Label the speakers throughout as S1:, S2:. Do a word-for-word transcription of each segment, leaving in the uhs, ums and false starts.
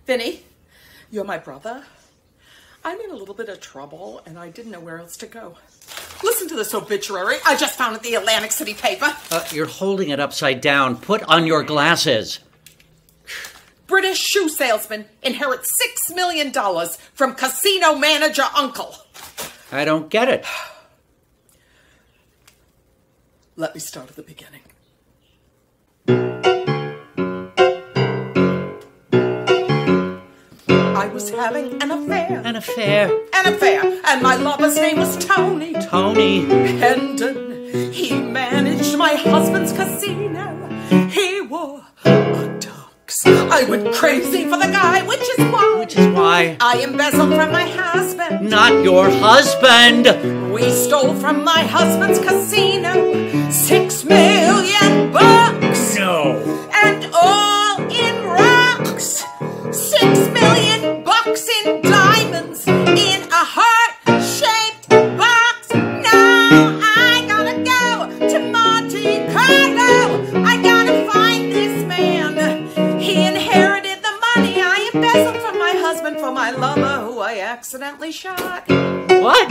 S1: Vinny, you're my brother. I'm in a little bit of trouble, and I didn't know where else to go. Listen to this obituary I just found at the Atlantic City paper.
S2: Uh, you're holding it upside down. Put on your glasses.
S1: British shoe salesman inherits six million dollars from casino manager uncle.
S2: I don't get it.
S1: Let me start at the beginning. I was having an affair.
S2: An affair.
S1: An affair. And my lover's name was Tony.
S2: Tony.
S1: Hendon. He managed my husband's casino. He wore a tux. I went crazy for the guy, which is why.
S2: Which is why.
S1: I embezzled from my husband.
S2: Not your husband.
S1: We stole from my husband's casino six million bucks.
S2: No.
S1: And all in rocks. Six million bucks in diamonds in a heart-shaped box. Now I gotta go to Monte Carlo. I gotta find this man. He inherited the money I embezzled from my husband for my lover, who I accidentally shot.
S2: What?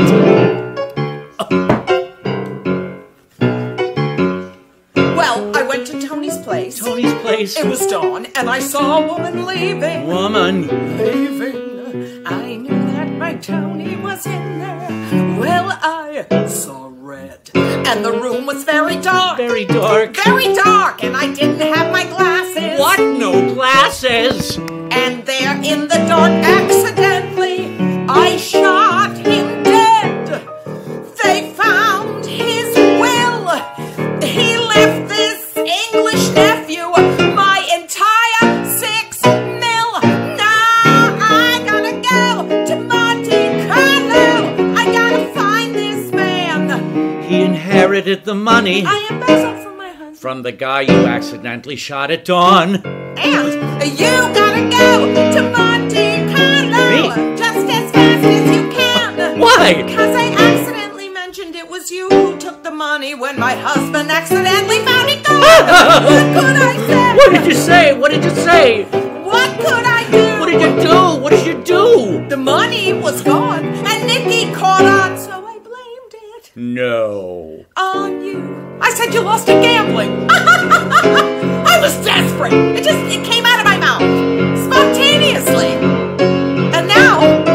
S1: Well, I went to Tony's place.
S2: Tony's place.
S1: It was dawn, and I saw a woman leaving.
S2: Woman.
S1: Leaving. I knew that my Tony was in there. Well, I saw red. And the room was very dark.
S2: Very dark.
S1: Very dark, and I didn't have my glasses.
S2: What? No glasses?
S1: And there in the dark, accidentally, I shot him dead. They found his will. He left this English nephew my entire six mil. Now I gotta go to Monte Carlo. I gotta find this man.
S2: He inherited the money.
S1: I embezzled from my husband.
S2: From the guy you accidentally shot at dawn.
S1: And you gotta go to Monte Carlo.
S2: Me?
S1: Just as fast as you can.
S2: Why?
S1: Because I accidentally mentioned it was you who took the money when my husband accidentally found it gone. What could I say?
S2: What did you say? What did you say?
S1: What could I do?
S2: What did you do? What did you do?
S1: The money was gone, and Nikki caught on, so I blamed it
S2: No.
S1: on you. I said you lost at gambling. I was desperate. It just it came out of my mouth spontaneously. And now,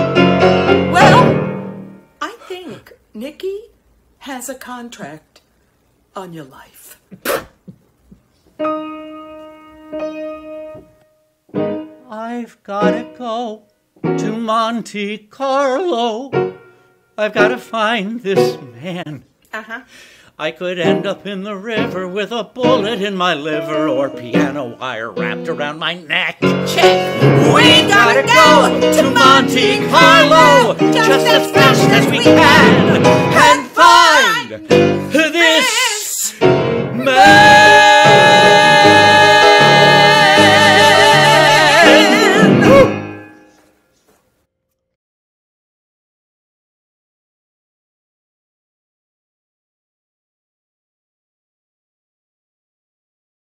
S1: well, I think Nikki has a contract on your life.
S2: I've gotta go to Monte Carlo. I've gotta find this man.
S1: Uh-huh.
S2: I could end up in the river with a bullet in my liver or piano wire wrapped around my neck.
S1: Check. We gotta go to Monte Carlo
S2: just as fast as we can and find